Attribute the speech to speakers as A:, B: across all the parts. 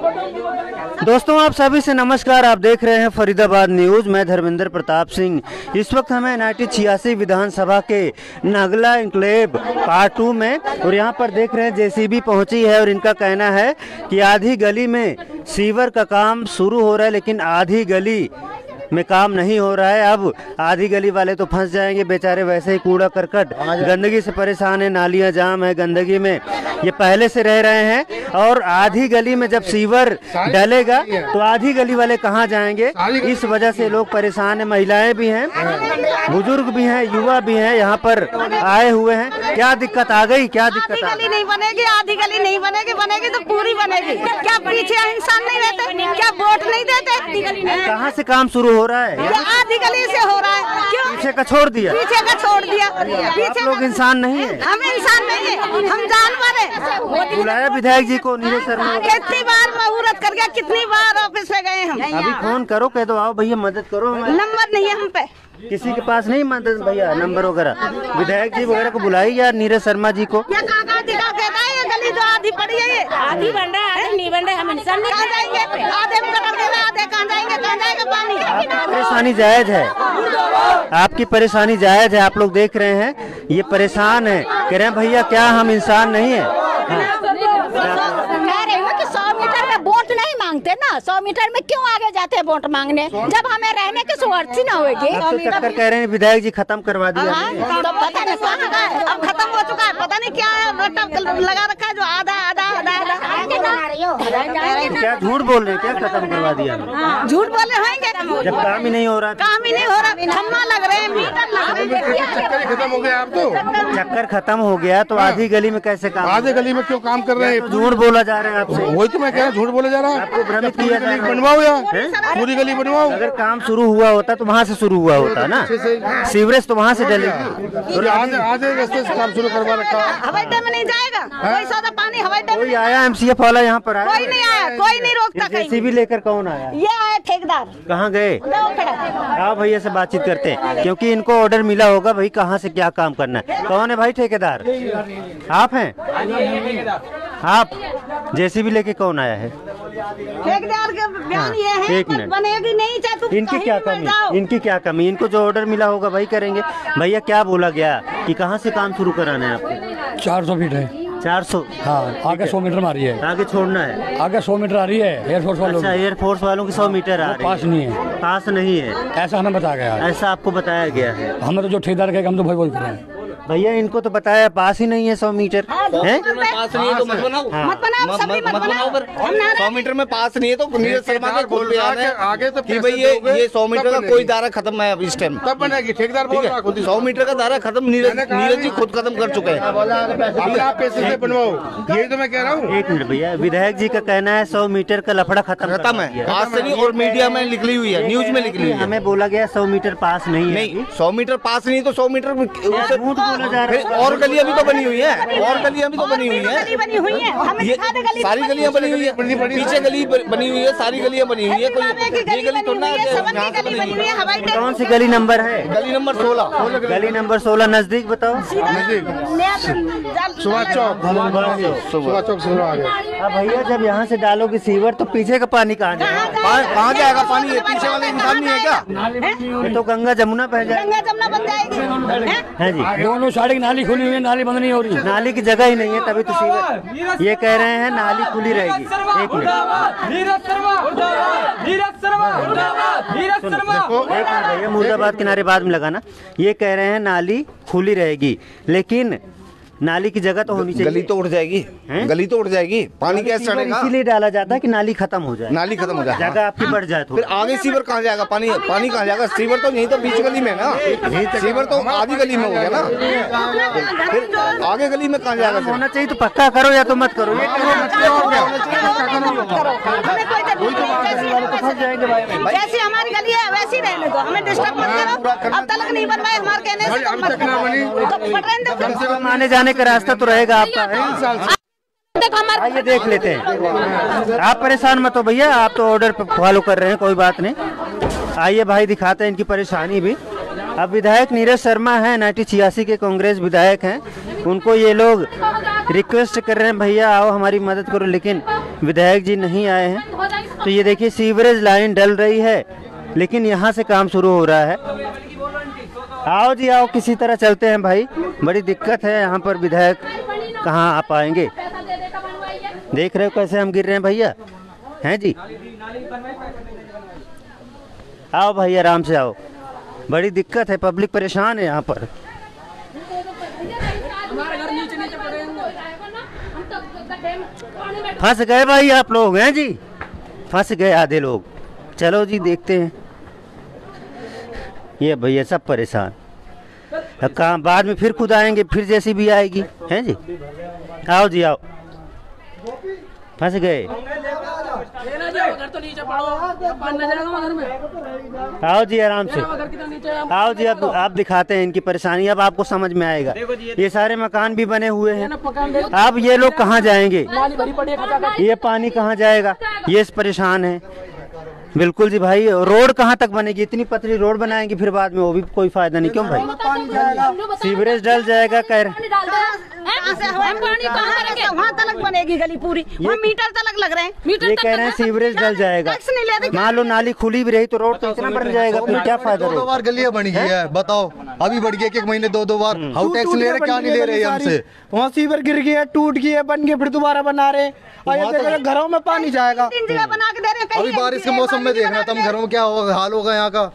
A: दोस्तों आप सभी से नमस्कार। आप देख रहे हैं फरीदाबाद न्यूज। मैं धर्मेंद्र प्रताप सिंह। इस वक्त हमें 86 विधानसभा के नगला इंक्लेव पार्ट 2 में, और यहाँ पर देख रहे हैं जेसीबी पहुंची है और इनका कहना है कि आधी गली में सीवर का काम शुरू हो रहा है, लेकिन आधी गली में काम नहीं हो रहा है। अब आधी गली वाले तो फंस जाएंगे बेचारे, वैसे ही कूड़ा करकट गंदगी से परेशान है, नालियां जाम है, गंदगी में ये पहले से रह रहे हैं। और आधी गली में जब सीवर डलेगा तो आधी गली वाले कहां जाएंगे, इस वजह से लोग परेशान है। महिलाएं भी हैं, बुजुर्ग भी हैं, युवा भी हैं, यहाँ पर आए हुए हैं। क्या दिक्कत आ गई? क्या दिक्कत?
B: आधी गली नहीं बनेगी, आधी गली नहीं बनेगी, बनेगी तो पूरी बनेगी। क्या पीछे इंसान नहीं रहते? क्या वोट नहीं देते?
A: कहाँ से काम शुरू हो रहा है?
B: आधी गली से हो रहा है। क्यों?
A: पीछे का छोड़ दिया।
B: पीछे का छोड़ दिया। पीछे
A: लोग इंसान नहीं है,
B: हम इंसान नहीं है, हम जानवर है।
A: बुलाया विधायक जी को नीरज शर्मा।
B: कितनी बार मुहूर्त कर गया, कितनी बार ऑफिस में गए हम।
A: अभी फोन करो, कह दो आओ भैया मदद करो।
B: नंबर नहीं है हम पे,
A: किसी के पास नहीं मदद भैया नंबर वगैरह। विधायक जी वगैरह को बुलाई या नीरज शर्मा जी को।
B: कहता है ये गली तो आधी पड़ी है, ये आधी बन रहा है, नहीं बन रहा। हम इंसान नहीं कहाँ जाएंगे? आधे में कटक दे रहे, आधे कहाँ जाएंगे? कहाँ जाएगा पानी?
A: परेशानी जायज है, आपकी परेशानी जायज है। आप लोग देख रहे हैं ये परेशान है, कह रहे हैं भैया क्या हम इंसान नहीं है?
C: कह रहे हो कि 100 मीटर में वोट नहीं मांगते ना, 100 मीटर में क्यों आगे जाते हैं वोट मांगने, जब हमें रहने की सुविधा न होगी।
A: अब तो चक्कर कह रहे हैं विधायक जी खत्म करवा दिया।
B: तो पता नहीं अब खत्म हो चुका है, पता नहीं क्या लगा रखा है जो आधा आधा आधा आधा।
A: क्या झूठ बोल रहे हैं? क्या खत्म करवा दिया?
B: झूठ बोले होंगे
A: जब काम ही नहीं हो रहा।
B: काम ही नहीं हो रहा, खम्मा लग रहे हैं, मीटर लग रहे हैं।
D: चक्कर खत्म हो गया। आप तो
A: चक्कर खत्म हो गया तो आधी गली में कैसे काम?
D: आधे गली में क्यों काम कर रहे हैं?
A: झूठ बोला जा रहा है आपसे।
D: वही तो मैं कह रहा हूँ, झूठ बोला जा रहा है।
A: आपको भ्रमित किया जा रहा है।
D: बनवाओ यार, पूरी गली बनवाओ।
A: अगर काम शुरू हुआ होता तो वहाँ से शुरू हुआ होता ना, सीवरेज तो वहाँ से डलेगी।
D: आधे रास्ते से काम शुरू करवा रखा।
B: हवाई अड्डे में नहीं जाएगा कोई सौदा पानी। हवाई अड्डे में
A: कोई आया MCF वाला यहाँ पर आया?
B: कोई नहीं आया, कोई नहीं रोकता।
A: जेसीबी लेकर कौन आया?
B: ये आया ठेकेदार।
A: कहाँ गए? आओ भैया से बातचीत करते हैं, क्योंकि इनको ऑर्डर मिला होगा भाई कहाँ से क्या काम करना है। कौन है भाई ठेकेदार? आप हैं? आप जेसीबी लेके कौन आया है?
B: ठेकेदार का बयान ये है,
A: एक मिनट।
B: बनेगी नहीं चाहे तुम
A: इनकी क्या कमी? इनकी क्या कमी? इनको जो ऑर्डर मिला होगा वही करेंगे। भैया क्या बोला गया कि कहाँ से काम शुरू कराना है आपको?
E: 400 फीट है।
A: 400?
E: हाँ, आगे 100 मीटर मारी है।
A: आगे छोड़ना है?
E: आगे 100 मीटर आ रही है एयरफोर्स वालों।
A: अच्छा, एयरफोर्स वालों की 100 मीटर आ रही है।
E: पास नहीं है।
A: पास नहीं है
E: ऐसा हमें बताया गया है।
A: ऐसा आपको बताया गया है?
E: हमें तो जो ठेकेदार कहेगा हम तो भाई बोल कर रहे हैं।
A: भैया इनको तो बताया पास ही नहीं है 100 मीटर है।
F: पास नहीं है तो मत बनाओ,
B: मत बनाओ, सब भी मत बनाओ।
F: 100 मीटर में पास नहीं है तो नीरज शर्मा का खुद बयान है
D: आगे तो
F: कि भाई ये 100 मीटर का कोई दायरा खत्म है इस टाइम।
D: तब बनेगी। ठेकेदार बोल रहा खुद ही।
F: 100 मीटर का दायरा खत्म नीरज जी खुद खत्म कर चुके हैं।
D: आप पैसे से बनवाओ, यही तो मैं कह रहा हूँ।
A: एक मिनट भैया, विधायक जी का कहना है 100 मीटर का लफड़ा खत्म
F: है आज से नहीं, और मीडिया में निकली हुई है, न्यूज में निकली हुई है।
A: हमें बोला गया 100 मीटर पास नहीं है।
F: नहीं, 100 मीटर पास नहीं तो 100 मीटर
A: झूठ बोला जा रहा है।
F: और गलियां भी तो बनी हुई है, और गलियां भी तो बनी हुई है।
B: गली बनी हुई है, हमें
F: ये
B: दिखा दे गली
F: सारी गलियां बनी हुई है, पीछे गली बनी हुई है, सारी गलियां बनी हुई है। कोई ये गली थोड़ा
B: हवाई
A: कौन सी गली नंबर है?
F: गली नंबर 16।
A: गली नंबर 16 नजदीक बताओ।
D: सुभाष चौक, सुभाष चौक से आ गए।
A: अब भैया जब यहाँ से डालोगे सीवर तो पीछे का पानी कहाँ जाएगा?
F: कहाँ जाएगा पानी? ये पीछे वाले इंसान नहीं है क्या?
A: ये तो गंगा जमुना बह जाएगी।
B: गंगा जमुना बन जाएगी।
A: है जी,
E: दोनों साइड की नाली खुली हुई है, नाली बंद नहीं हो रही।
A: नाली की जगह ही नहीं है तभी तो सीवर। ये कह रहे हैं नाली खुली रहेगी। एक मिनट भैया, मुर्दाबाद किनारे बाद में लगाना। ये कह रहे हैं नाली खुली रहेगी, लेकिन नाली की जगह तो होनी चाहिए।
F: गली तो उड़ जाएगी, गली तो उड़ जाएगी, पानी कैसे चढ़ेगा?
A: इसीलिए डाला जाता है कि नाली खत्म हो जाए,
F: नाली खत्म हो जाए,
A: जगह आपकी बढ़ जाए।
F: फिर आगे सीवर कहाँ जाएगा? पानी कहाँ जाएगा? सीवर तो यहीं तो बीच गली में ना, सीवर तो आधी गली में हो गया ना, फिर आगे गली में कहाँ जाएगा?
A: होना चाहिए तो पक्का करो या तो मत करो।
B: जैसी हमारी गली है वैसी रहने दो, हमें डिस्टर्ब मत करो। अब तक नहीं बनवाए हमारे कहने से।
A: आने जाने का रास्ता तो रहेगा आपका। आइए देख लेते हैं। आप परेशान मत हो भैया, आप तो ऑर्डर फॉलो कर रहे हैं, कोई बात नहीं। आइए भाई दिखाते हैं इनकी परेशानी भी। अब विधायक नीरज शर्मा हैं, 86 के कांग्रेस विधायक हैं। उनको ये लोग रिक्वेस्ट कर रहे हैं भैया आओ हमारी मदद करो, लेकिन विधायक जी नहीं आए हैं। तो ये देखिए सीवरेज लाइन डल रही है, लेकिन यहाँ से काम शुरू हो रहा है। आओ जी आओ, किसी तरह चलते हैं भाई, बड़ी दिक्कत है यहाँ पर। विधायक कहाँ आ पाएंगे, देख रहे हो कैसे हम गिर रहे हैं भैया, हैं जी। आओ भाई आराम से आओ, बड़ी दिक्कत है, पब्लिक परेशान है यहाँ पर। फंस गए भाई आप लोग, हैं जी, फंस गए आधे लोग। चलो जी देखते हैं, ये भैया सब परेशान। काम बाद में फिर खुद आएंगे, फिर जैसी भी आएगी, हैं जी। आओ जी आओ, फंस गए। आओ जी आराम से आओ जी। अब आप दिखाते हैं इनकी परेशानी, अब आपको समझ में आएगा। ये सारे मकान भी बने हुए हैं, अब ये लोग कहाँ जाएंगे, ये पानी कहाँ जाएगा, ये परेशान है। बिल्कुल जी भाई, रोड कहाँ तक बनेगी, इतनी पतली रोड बनाएंगे फिर बाद में वो भी कोई फायदा नहीं। क्यों भाई, सीवरेज डल जाएगा, कह रहे
B: वहाँ तलक बनेगी गली पूरी, वो मीटर तलक लग रहे हैं,
A: ये कह रहे हैं सीवरेज डल जाएगा। मान लो नाली खुली भी रही तो रोड तो इतना बन जाएगा, फिर क्या फायदा।
G: 2 बार गलियां बनी है, बताओ अभी बढ़ गया, 1 महीने 2 बार हाउ टैक्स ले रहे, क्या नहीं ले रहे हमसे।
H: वहाँ सीवर गिर गया, टूट गया, बन गया, फिर दोबारा बना रहे, और ये देखो घरों में पानी जाएगा।
B: बना के दे रहे हैं,
G: अभी बारिश के मौसम में देखना तुम घरों में क्या होगा, हाल होगा यहाँ का।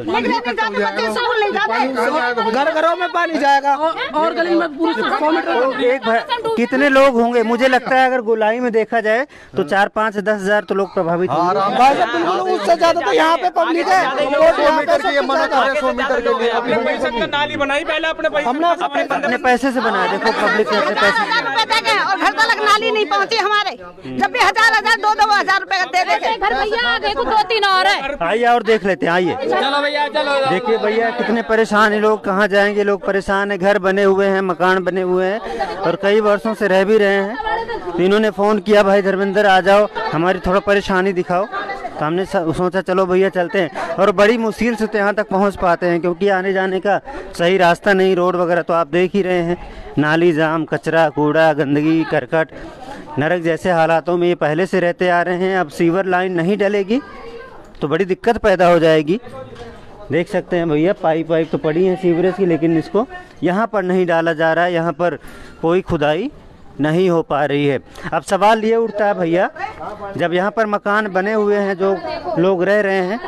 H: घर घरों में पानी जाएगा, और गली में
A: कितने लोग होंगे, मुझे लगता है अगर गोलाई में देखा जाए तो 4, 5, 10 हजार तो लोग प्रभावित होंगे।
H: उससे ज्यादा तो यहाँ पे पब्लिक है।
G: 100 मीटर की मना कर रहे, 100 मीटर के लिए
D: नाली बनाई पहले
A: अपने पैसे से बनाया। देखो पब्लिक के पैसे
B: और घर तक नाली नहीं पहुँची हमारे, जब भी 1000 2 हजार रुपए दे देंगे।
C: घर भैया देखो 2-3 और है।
A: आइए और देख लेते हैं, आइए
E: चलो भैया चलो।
A: देखिए भैया कितने परेशान है लोग, कहाँ जाएंगे, लोग परेशान है। घर बने हुए हैं, मकान बने हुए हैं और कई वर्षों से रह भी रहे हैं। तो इन्होंने फ़ोन किया, भाई धर्मेंद्र आ जाओ, हमारी थोड़ा परेशानी दिखाओ। तो हमने सोचा चलो भैया चलते हैं, और बड़ी मुश्किल से तो यहाँ तक पहुँच पाते हैं क्योंकि आने जाने का सही रास्ता नहीं, रोड वगैरह तो आप देख ही रहे हैं, नाली जाम, कचरा कूड़ा, गंदगी, करकट, नरक जैसे हालातों में ये पहले से रहते आ रहे हैं। अब सीवर लाइन नहीं डलेगी तो बड़ी दिक्कत पैदा हो जाएगी। देख सकते हैं भैया पाइप तो पड़ी है सीवरेज की, लेकिन इसको यहाँ पर नहीं डाला जा रहा है, यहाँ पर कोई खुदाई नहीं हो पा रही है। अब सवाल ये उठता है भैया, जब यहाँ पर मकान बने हुए हैं, जो लोग रह रहे हैं।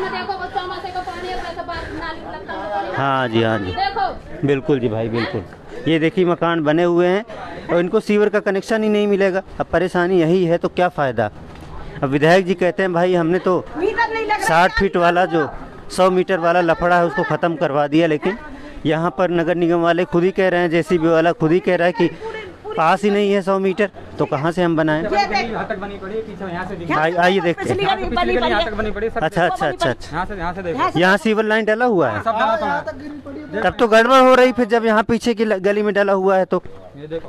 A: हाँ जी हाँ जी बिल्कुल जी भाई बिल्कुल, ये देखिए मकान बने हुए हैं और इनको सीवर का कनेक्शन ही नहीं मिलेगा। अब परेशानी यही है तो क्या फ़ायदा। अब विधायक जी कहते हैं भाई हमने तो 60 फीट वाला जो 100 मीटर वाला लफड़ा है उसको ख़त्म करवा दिया, लेकिन यहाँ पर नगर निगम वाले खुद ही कह रहे हैं, जेसीबी वाला खुद ही कह रहा है कि पास ही नहीं है 100 मीटर, तो कहाँ से हम बनाएं। आइए देखते हैं। अच्छा यहाँ सीवर लाइन डला हुआ है, तब तो गड़बड़ हो रही फिर जब यहाँ पीछे की गली में डला हुआ है तो।
E: ये देखो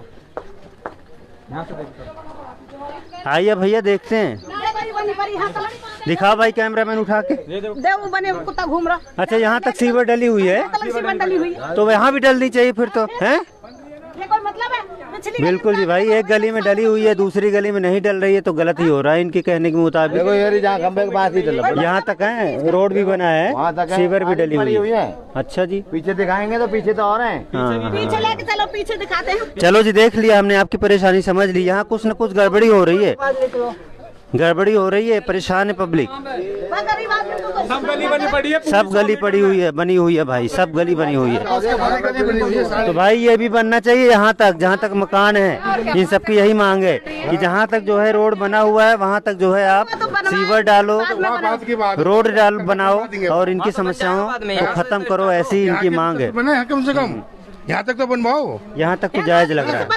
A: आइए भैया देखते हैं, दिखाओ भाई कैमरामैन उठा के।
B: देव बने कुत्ता घूम रहा।
A: अच्छा यहाँ तक सीवर डली हुई है,
B: डली हुई
A: तो यहाँ भी डलनी चाहिए फिर तो, है
B: ये कोई मतलब है।
A: बिल्कुल जी भाई, एक गली में डली हुई है, दूसरी गली में नहीं डल रही है तो गलत ही हो रहा है इनके कहने के मुताबिक। यहाँ तक है, रोड भी बना है, सीवर भी डली हुई है। अच्छा जी
F: पीछे दिखाएंगे तो पीछे तो और हैं।
B: पीछे लेके चलो, पीछे दिखाते हैं।
A: चलो जी देख लिया हमने, आपकी परेशानी समझ ली। यहाँ कुछ न कुछ गड़बड़ी हो रही है, गड़बड़ी हो रही है, परेशान है पब्लिक।
D: सब गली बनी पड़ी है,
A: सब गली पड़ी हुई है, बनी हुई है भाई, सब गली बनी हुई है। तो भाई ये भी बनना चाहिए यहाँ तक, जहाँ तक मकान है। इन सबकी यही मांग है कि जहाँ तक जो है रोड बना हुआ है वहाँ तक जो है आप सीवर डालो, रोड डाल बनाओ और इनकी समस्याओं को खत्म करो, ऐसी इनकी मांग है।
D: कम से कम यहाँ तक तो बनवाओ,
A: यहाँ तक तो जायज लग रहा है।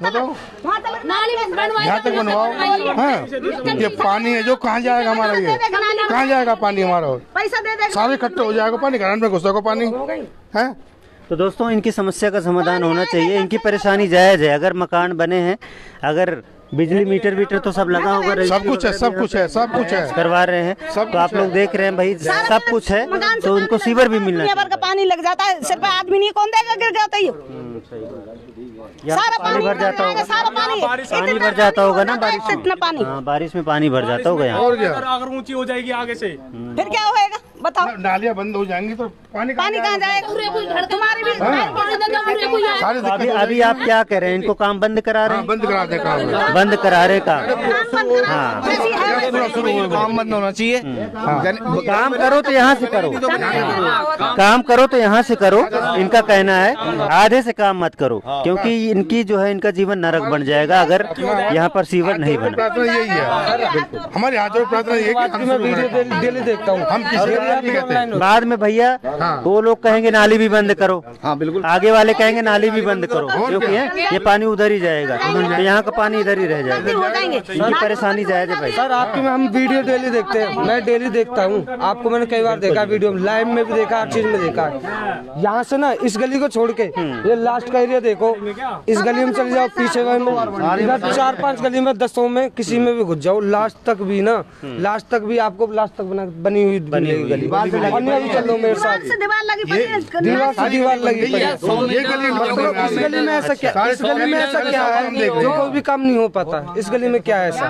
D: यहाँ तक बनवाओ। हाँ ये पानी है जो कहाँ जाएगा हमारा, ये कहाँ जाएगा पानी हमारा,
B: पैसा दे देगा,
D: सारे इकट्ठे हो जाएगा पानी, घर में घुसेगा पानी है।
A: तो दोस्तों इनकी समस्या का समाधान होना चाहिए, इनकी परेशानी जायज है। अगर मकान बने हैं, अगर बिजली मीटर तो सब लगा होगा,
D: सब कुछ है, सब कुछ है, सब कुछ है,
A: करवा रहे हैं, तो आप लोग देख रहे हैं भाई सब कुछ है, तो उनको सीवर भी मिलना
B: का पानी लग जाता है, सिर्फ आदमी नहीं, कौन देगा, गिर जाता है। सारा
A: पानी भर जाता होगा,
B: सारा
A: पानी भर जाता होगा ना बारिश में।
B: इतना पानी,
A: हाँ, बारिश में पानी भर जाता होगा यहाँ।
D: और क्या,
E: अगर ऊंची हो जाएगी आगे से
B: फिर क्या होएगा बताओ?
D: नालियाँ बंद हो जाएंगी तो पानी
B: पानी कहाँ जाएगा? तुम्हारी भी
D: सारी
A: तो
D: दिक्कत
A: अभी आप क्या कह रहे हैं, इनको काम बंद करा रहे हैं?
D: बंद करा दे काम,
A: बंद करा रहे काम। हाँ,
F: काम बंद होना चाहिए।
A: काम करो तो यहाँ से करो, काम करो तो यहाँ से करो, इनका कहना है आधे से काम मत करो, क्योंकि इनकी जो है इनका जीवन नरक बन जाएगा अगर यहाँ पर सीवर नहीं बना।
D: प्रार्थना यही है हमारे हाथों में, प्रार्थना यही है। मैं वीडियो डेली देखता हूँ, हम किसी नहीं कहते।
A: बाद में भैया वो लोग कहेंगे नाली भी बंद करो,
F: हाँ बिल्कुल,
A: आगे वाले कहेंगे नाली भी बंद करो, क्योंकि ये पानी उधर ही जाएगा, तो यहाँ का पानी इधर ही रह जाएगा। इनकी परेशानी जायज है भाई।
H: सर आपकी हम वीडियो डेली देखते हैं, मैं डेली देखता हूँ, आपको मैंने कई बार देखा वीडियो में, लाइव में भी देखा, हर चीज में देखा। यहाँ से ना इस गली को छोड़ के ये लास्ट का एरिया देखो, इस गली में चले जाओ, पीछे इधर 4-5 गली में 10 में किसी में भी घुस जाओ, लास्ट तक भी ना, लास्ट तक भी आपको लास्ट तक बनी हुई मिलेगी गली। अभी चलो मेरे साथ,
B: दीवार लगी पड़ी है,
H: दीवार लगी पड़ी है। इस गली में ऐसा क्या, इस गली में ऐसा क्या है जो कोई भी काम नहीं हो पाता? इस गली में क्या है ऐसा?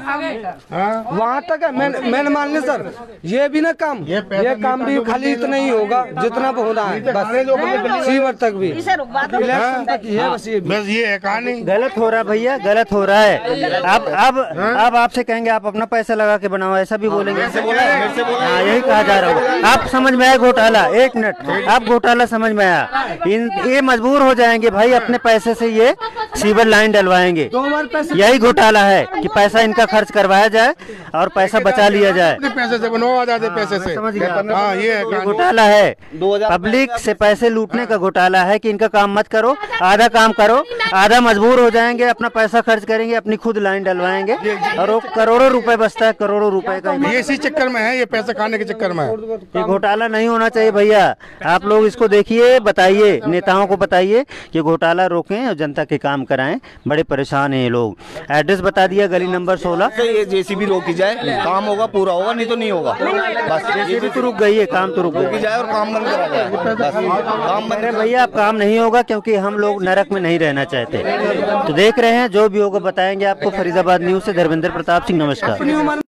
H: वहाँ तक है, मैंने मान लिया सर, ये भी ना काम, ये काम भी खाली इतना ही होगा जितना हो रहा है, बस सीवर तक भी, इलेक्शन तक ही है, बस ये है कहानी।
A: गलत हो रहा भैया, गलत हो रहा है। अब आपसे कहेंगे आप अपना पैसा लगा के बनाओ, ऐसा भी बोलेंगे। हाँ, यही कहा जा रहा है। आप समझ में आया घोटाला? एक मिनट, आप घोटाला समझ में आया? ये मजबूर हो जाएंगे भाई, अपने पैसे से ये सीवर लाइन डलवाएंगे। यही घोटाला है कि पैसा इनका खर्च करवाया जाए और पैसा बचा लिया जाए।
D: पैसे से बनवा जाते पैसे से,
A: समझ गया?
D: हाँ, ये
A: घोटाला है, पब्लिक से पैसे लूटने का घोटाला है कि इनका काम मत करो, आधा काम करो, आधा मजबूर हो जाएंगे, अपना पैसा खर्च करेंगे, अपनी खुद लाइन डलवाएंगे और वो करोड़ों रुपए बचता है, करोड़ों रुपए का।
D: ये इसी चक्कर में है, ये पैसे खाने के चक्कर में है।
A: ये घोटाला नहीं होना चाहिए भैया। आप लोग इसको देखिए, बताइए, नेताओं को बताइए कि घोटाला रोकें और जनता के काम कराएं। बड़े परेशान हैं ये लोग। एड्रेस बता दिया, गली नंबर 16।
F: ये जेसीबी रोकी जाए, काम होगा, पूरा होगा, नहीं तो नहीं होगा। बस
A: जेसीबी तो रुक गई है, काम तो रुक
F: जाए और काम बंद करा जाए, बस काम बंद।
A: अरे भैया अब काम नहीं होगा, क्योंकि हम लोग नरक में नहीं रहना चाहते। तो देख रहे हैं, जो भी होगा बताएंगे आपको। फरीदाबाद न्यूज से धर्मेंद्र प्रताप सिंह, नमस्कार।